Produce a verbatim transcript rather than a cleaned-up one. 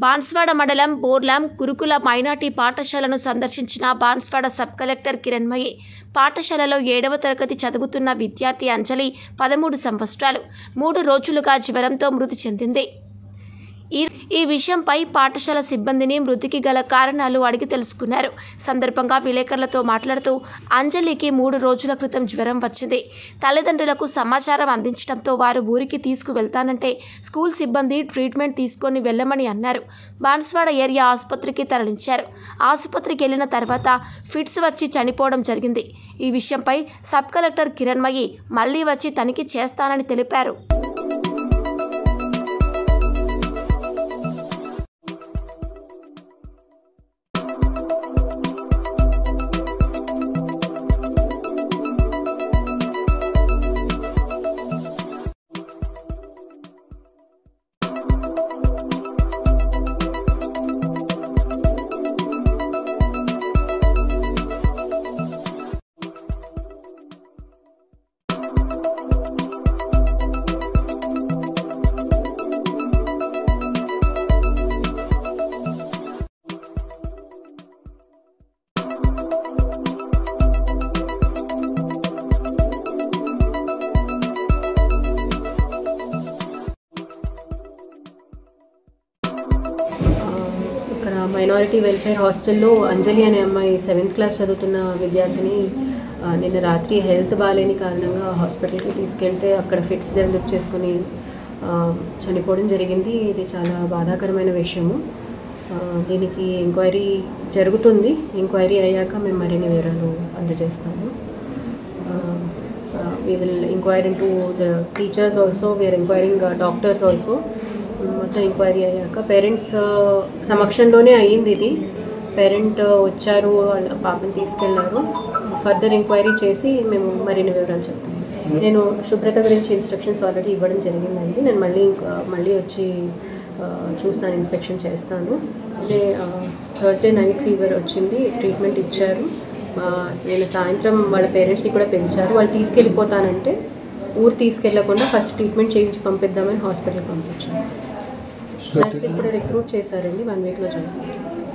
బాన్స్వాడ మండలం బోర్లాం గురుకుల మైనార్టీ పాఠశాలను సందర్శించిన బాన్స్వాడ సబ్ కలెక్టర్ కిరణ్మయి పాఠశాలలో ఏడవ తరగతి చదువుతున్న విద్యార్థి అంజలి పదమూడు సంవత్సరాలు మూడు రోజులుగా జ్వరంతో మృతి చెందింది. ఈ ఈ విషయంపై పాఠశాల సిబ్బందిని మృతికి గల కారణాలు అడిగి తెలుసుకున్నారు. సందర్భంగా విలేకరులతో మాట్లాడుతూ అంజలికి మూడు రోజుల క్రితం జ్వరం వచ్చింది. తల్లిదండ్రులకు సమాచారం అందించడంతో వారు ఊరికి తీసుకువెళ్తానంటే స్కూల్ సిబ్బంది ట్రీట్మెంట్ తీసుకొని వెళ్ళమని అన్నారు. బాన్స్వాడ ఏరియా ఆసుపత్రికి తరలించారు. ఆసుపత్రికి వెళ్లిన తర్వాత ఫిట్స్ వచ్చి చనిపోవడం జరిగింది. ఈ విషయంపై సబ్ కలెక్టర్ కిరణ్మయి మళ్లీ వచ్చి తనిఖీ చేస్తానని తెలిపారు. ఇక్కడ మైనారిటీ వెల్ఫేర్ హాస్టల్లో అంజలి అనే అమ్మాయి సెవెంత్ క్లాస్ చదువుతున్న విద్యార్థిని నిన్న రాత్రి హెల్త్ బాగాలేని కారణంగా హాస్పిటల్కి తీసుకెళ్తే అక్కడ ఫిట్స్ డెవలప్ చేసుకుని చనిపోవడం జరిగింది. ఇది చాలా బాధాకరమైన విషయము. దీనికి ఎంక్వైరీ జరుగుతుంది. ఎంక్వైరీ అయ్యాక మేము మరిన్ని వివరాలు అందజేస్తాము. We will enquire in to the teachers also, we are enquiring doctors also. మొత్తం ఎంక్వైరీ అయ్యాక పేరెంట్స్ సమక్షంలోనే అయ్యింది ఇది. పేరెంట్ వచ్చారు, వాళ్ళ పాపని తీసుకెళ్లారు. ఫర్దర్ ఎంక్వైరీ చేసి మేము మరిన్ని వివరాలు చెప్తాము. నేను శుభ్రత గురించి ఇన్స్ట్రక్షన్స్ ఆల్రెడీ ఇవ్వడం జరిగిందండి. నేను మళ్ళీ మళ్ళీ వచ్చి చూస్తాను, ఇన్స్పెక్షన్ చేస్తాను. అదే థర్స్డే నైట్ ఫీవర్ వచ్చింది, ట్రీట్మెంట్ ఇచ్చారు. నేను సాయంత్రం వాళ్ళ పేరెంట్స్ని కూడా పిలిచారు. వాళ్ళు తీసుకెళ్ళిపోతానంటే ఊరు తీసుకెళ్లకుండా ఫస్ట్ ట్రీట్మెంట్ చేయించి పంపిద్దామని హాస్పిటల్కి పంపించాను. నర్స్ ఇప్పుడు రిక్రూట్ చేశారండి, వన్ వీక్లో జాయిన్.